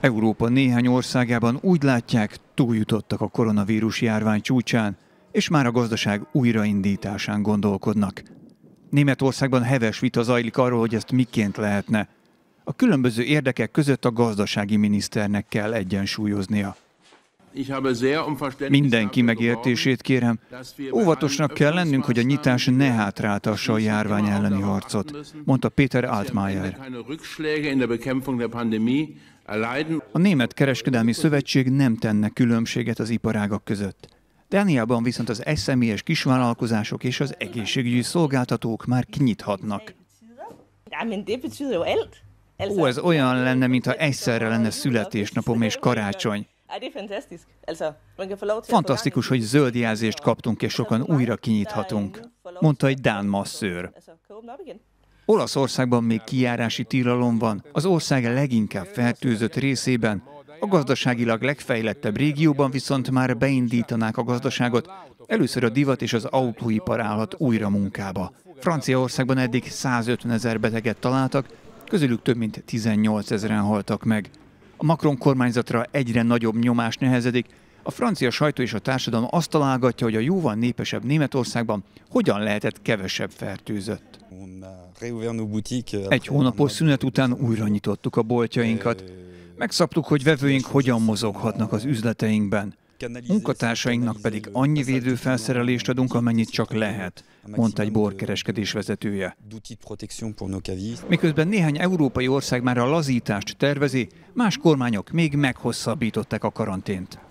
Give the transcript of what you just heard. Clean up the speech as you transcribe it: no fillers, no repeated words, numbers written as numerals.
Európa néhány országában úgy látják, túljutottak a koronavírus járvány csúcsán, és már a gazdaság újraindításán gondolkodnak. Németországban heves vita zajlik arról, hogy ezt miként lehetne. A különböző érdekek között a gazdasági miniszternek kell egyensúlyoznia. Mindenki megértését kérem. Óvatosnak kell lennünk, hogy a nyitás ne hátráltassa a járvány elleni harcot, mondta Peter Altmaier. A Német Kereskedelmi Szövetség nem tenne különbséget az iparágak között. Dániában viszont az egyszemélyes kisvállalkozások és az egészségügyi szolgáltatók már kinyithatnak. Ó, ez olyan lenne, mintha egyszerre lenne születésnapom és karácsony. Fantasztikus, hogy zöld jelzést kaptunk, és sokan újra kinyithatunk, mondta egy dán masszőr. Olaszországban még kijárási tilalom van, az ország leginkább fertőzött részében, a gazdaságilag legfejlettebb régióban viszont már beindítanák a gazdaságot, először a divat és az autóipar állhat újra munkába. Franciaországban eddig 150 000 beteget találtak, közülük több mint 18 000-en haltak meg. A Macron kormányzatra egyre nagyobb nyomás nehezedik. A francia sajtó és a társadalom azt találgatja, hogy a jóval népesebb Németországban hogyan lehetett kevesebb fertőzött. Egy hónapos szünet után újra nyitottuk a boltjainkat. Megszabtuk, hogy vevőink hogyan mozoghatnak az üzleteinkben. Munkatársainknak pedig annyi védőfelszerelést adunk, amennyit csak lehet, mondta egy borkereskedés vezetője. Miközben néhány európai ország már a lazítást tervezi, más kormányok még meghosszabbították a karantént.